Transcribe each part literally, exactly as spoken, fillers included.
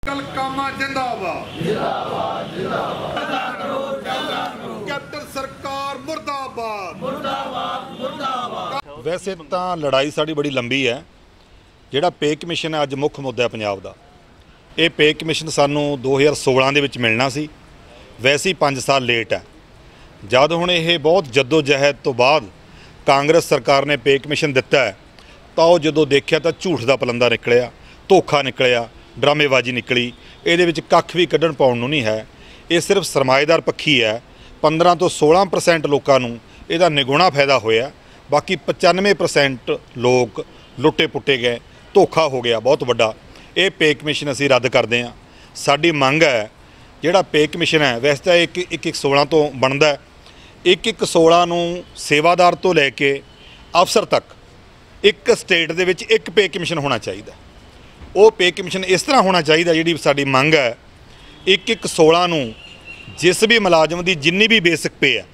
कल कामा जिंदाबाद जिंदाबाद जिंदाबाद कैप्टन सरकार मुर्दाबाद मुर्दाबाद मुर्दाबाद। वैसे तो लड़ाई साड़ी बड़ी लंबी है। जिहड़ा पे कमीशन है अज मुख मुद्दा है पंजाब दा। ये पे कमीशन सानू दो हज़ार सोलह दे विच मिलना सी, वैसे ही पाँच साल लेट है। जद हुण ये बहुत जद्दोजहद तो बाद कांग्रेस सरकार ने पे कमीशन दिता है तो वो जदों देखिया तो झूठ का पलंदा निकलिया, धोखा निकलिया, ड्रामेबाजी निकली। ये कख भी कढ़न पाउण नूं नहीं है। ये सिर्फ सरमाएदार पक्षी है। पंद्रह तो सोलह परसेंट लोगों नूं इहदा निगुणा फायदा होया, बाकी पचानवे परसेंट लोग लुटे पुटे गए, धोखा हो गया बहुत वड्डा। ये पे कमीशन असीं रद्द करते हैं। साडी मंग है जिहड़ा पे कमीशन है वैसे तो एक एक एक सोलह तो बनता है, एक एक सोलह नूं सेवादार तो लैके अफसर तक एक स्टेट दे विच एक पे कमीशन होना चाहिए। वो पे कमीशन इस तरह होना चाहिए जिहड़ी साडी मंग है, एक एक सोलह नूं जिस भी मुलाजम की जिन्नी भी बेसिक पे है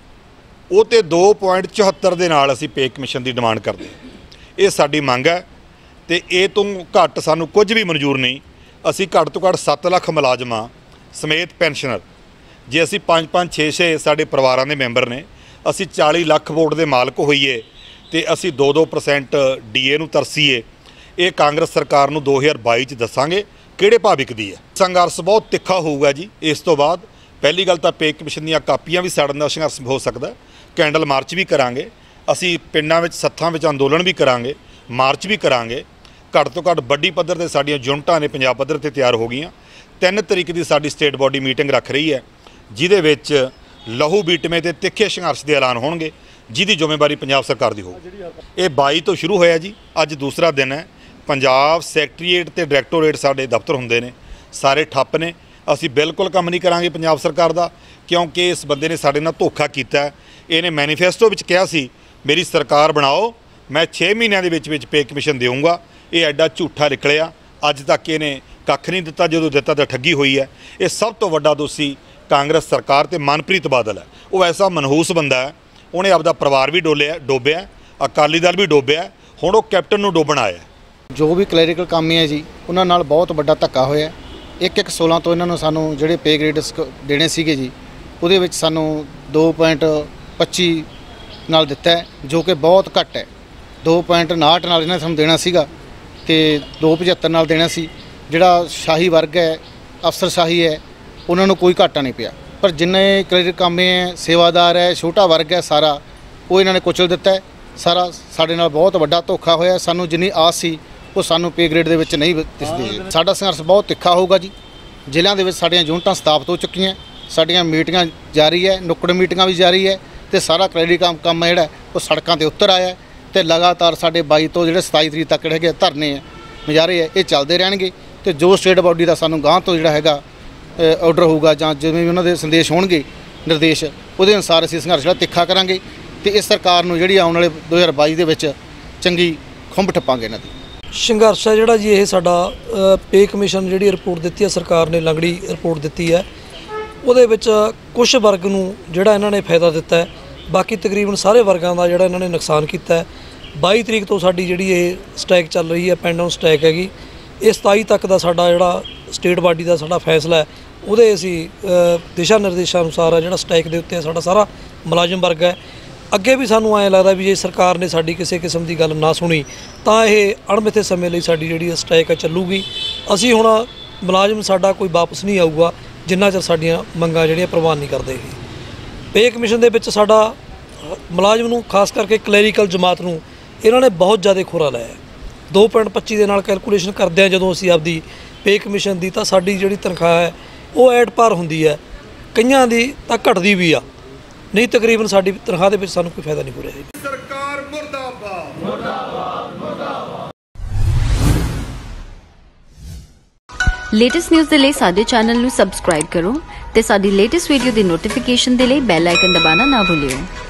वो तो दो पॉइंट चौहत्तर के नाल असीं पे कमीशन की डिमांड करते हैं। ये साडी मंग है तो ये तो घट सानू कुछ भी मंजूर नहीं। असीं घट तो घट सत्त लख मुलाजमां समेत पेनशनर जे असीं पाँच पाँच छे छे साडे परिवारां दे मैंबर ने, असीं चाली लख वोट के मालक होईए तो असीं दो दो परसेंट डी ए नूं तरसीए। ये कांग्रेस सरकार नूं दो हज़ार बाई च दसांगे किहड़े भाव विकदी है। संघर्ष बहुत तिखा होऊगा जी। इस तो बाद पहली गल तो पे कमीशन दीयां कापियां भी साड़न दा संघर्ष हो सकता है। कैंडल मार्च भी करांगे, असीं पिंडां विच सत्थां विच अंदोलन भी करांगे, मार्च भी करांगे। घट तो घट वड्डी पद्धर ते साडीआं यूनिटां ने पंजाब पद्धर ते तैयार हो गईआं। तीन तरीक की साडी स्टेट बॉडी मीटिंग रख रही है जिहदे विच लहू बीटमे ते तिखे संघर्ष के ऐलान होणगे, जिहदी जिम्मेवारी पंजाब सरकार दी होगी। ये बाई तो शुरू होया जी, अज दूसरा दिन है। पंजाब सैकटरीएट ते डायरैक्टोरेट साडे दफ्तर हुंदे ने, सारे ठप्प ने। असीं बिल्कुल काम नहीं करांगे पंजाब सरकार दा, क्योंकि इस बंदे ने साडे नाल धोखा कीता है। इहने मैनीफेस्टो विच कहा सी मेरी सरकार बनाओ, मैं छे महीनों के विच विच पे कमीशन देऊँगा। ये एडा झूठा निकलिया। अज तक इहने कख नहीं दिता, जो दिता तो ठगी हुई है। ये सब तो वड्डा दोषी कांग्रेस सरकार ते मनप्रीत बादल है। वो ऐसा मनहूस बंदा है, उन्हें आपदा परिवार भी डोलिया डोबिया, अकाली दल भी डोबिया, हुण वो कैप्टन नूं डोबण आया। जो भी क्लैरिकल काम है जी उन्हां नाल बहुत वड्डा धक्का होया। एक एक सोलह तो इन्हां नूं सानूं जिहड़े पे ग्रेड देने सीगे जी उहदे विच सानूं दो पॉइंट पच्ची नाल दिता है, जो कि बहुत घट है। दो पॉइंट उनाहठ नाल इन्हां सानूं देना सीगा ते दो पचहत्तर नाल देना सी। जिहड़ा शाही वर्ग है, अफसर शाही है, उन्होंने कोई घाटा नहीं पिया। पर जिन्ने क्लैरिकल कामे है, सेवादार है, छोटा वर्ग है, सारा वो इन्होंने कुचल दिता है। सारा साडे नाल बहुत वड्डा धोखा होया। सानू जिन्नी आस सी वो सानू पे ग्रेड दे विच नहीं दिसदी। साडा संघर्ष बहुत तिखा होगा जी। जिल੍ਹਿਆਂ ਦੇ ਵਿੱਚ ਸਾਡੀਆਂ यूनिटां स्थापित हो चुकी, साडियां मीटिंगां जारी है, नुक्कड़ मीटिंगां भी जारी है, तो सारा क्लैरिकल काम काम है वो सड़कों पर उतर आया। तो लगातार साढ़े बाई तो जो सताई तरीक तक जोड़े धरने है, मुजाहरे है, ये चलते रहणगे। तो जो स्टेट बॉडी का सानू गांह तो जोड़ा है ऑर्डर होगा जां जिवें भी उन्होंने संदेश होणगे निर्देश, उहदे अनुसार असीं संघर्ष जिहड़ा तिखा करांगे। तो इस सरकार नूं जिहड़ी आउण वाले दो हज़ार बाई दे विच चंगी खुंब ठप्पांगे इन्हां दी। संघर्ष है जिहड़ा जी, ये साडा पे कमीशन जिहड़ी रिपोर्ट दित्ती है सरकार ने, लंगड़ी रिपोर्ट दित्ती है, उहदे विच कुछ वर्ग नूं जिहड़ा इन्हां ने फायदा दिता है, बाकी तकरीबन सारे वर्गां दा जिहड़ा इन्हां ने नुकसान कीता है। बाई तरीक तो साडी जिहड़ी ये स्ट्राइक चल रही है, पेंडाउन स्ट्राइक हैगी। ये सताई तक का साडा जिहड़ा स्टेट बॉडी का साडा फैसला है, उहदे असीं दिशा निर्देशा अनुसार है जिहड़ा स्ट्राइक दे उत्ते साडा सारा मुलाजम वर्ग है। अगे भी सानू ऐ लगदा भी जे सरकार ने साडी किसी किस्म की गल ना सुनी तां इह अणमिथे समय लई साडी जिहड़ी स्ट्राइक है चलूगी। असीं हुण मुलाजम साडा कोई वापस नहीं आऊगा जिन्ना चਿਰ साडियां मंगां जिहड़ियां प्रवान नहीं करदे। पे कमीशन दे विच साडा मुलाजम नूं खास करके क्लैरिकल जमात नूं इन्हां ने बहुत ज़्यादा खुरा लाया। दो पॉइंट पच्ची के नाल कैलकुलेशन करदे आ जदों असीं आपदी पे कमीशन दी तां साडी जिहड़ी तनख्वाह है वो ऐड पार हुंदी है, कईयां दी तां घटदी भी आ, नहीं तकरीबन साडी तनख्वाह दे विच सानूं कोई फायदा नहीं हो रहा। सरकार मुर्दाबाद मुर्दाबाद मुर्दाबाद। लेटेस्ट न्यूज़ दे लई साडे चैनल नूं सबसक्राइब करो ते साडी लेटेस्ट वीडियो दी नोटिफिकेशन दे लई बेल आइकन दबाना ना भुल्लिओ।